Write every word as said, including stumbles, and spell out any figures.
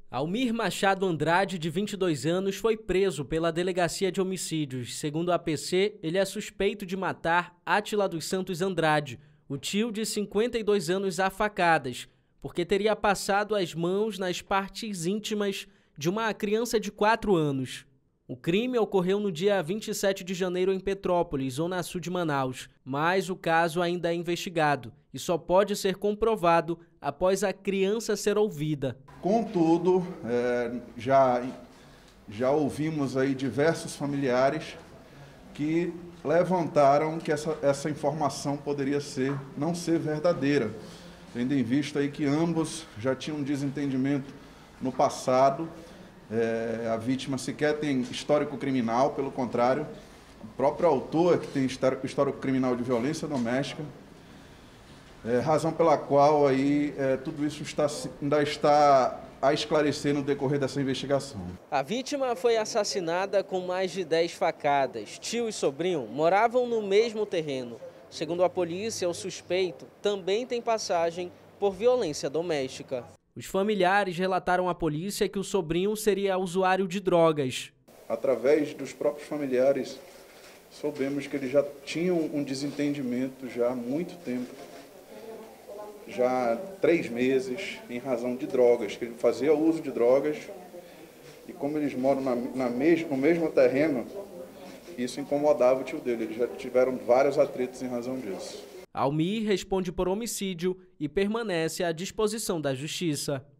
Almir Machado Andrade, de vinte e dois anos, foi preso pela Delegacia de Homicídios. Segundo a A P C, ele é suspeito de matar Átila dos Santos Andrade, o tio de cinquenta e dois anos, a facadas, porque teria passado as mãos nas partes íntimas de uma criança de quatro anos. O crime ocorreu no dia vinte e sete de janeiro em Petrópolis, zona sul de Manaus, mas o caso ainda é investigado e só pode ser comprovado após a criança ser ouvida. Contudo, é, já, já ouvimos aí diversos familiares que levantaram que essa, essa informação poderia ser, não ser verdadeira, tendo em vista aí que ambos já tinham um desentendimento no passado. É, a vítima sequer tem histórico criminal, pelo contrário, o próprio autor que tem histórico criminal de violência doméstica, é, razão pela qual aí, é, tudo isso está, ainda está a esclarecer no decorrer dessa investigação. A vítima foi assassinada com mais de dez facadas. Tio e sobrinho moravam no mesmo terreno. Segundo a polícia, o suspeito também tem passagem por violência doméstica. Os familiares relataram à polícia que o sobrinho seria usuário de drogas. Através dos próprios familiares, soubemos que eles já tinham um desentendimento já há muito tempo, já há três meses, em razão de drogas, que ele fazia uso de drogas, e como eles moram na, na mes, no mesmo terreno, isso incomodava o tio dele, eles já tiveram vários atritos em razão disso. Almir responde por homicídio e permanece à disposição da Justiça.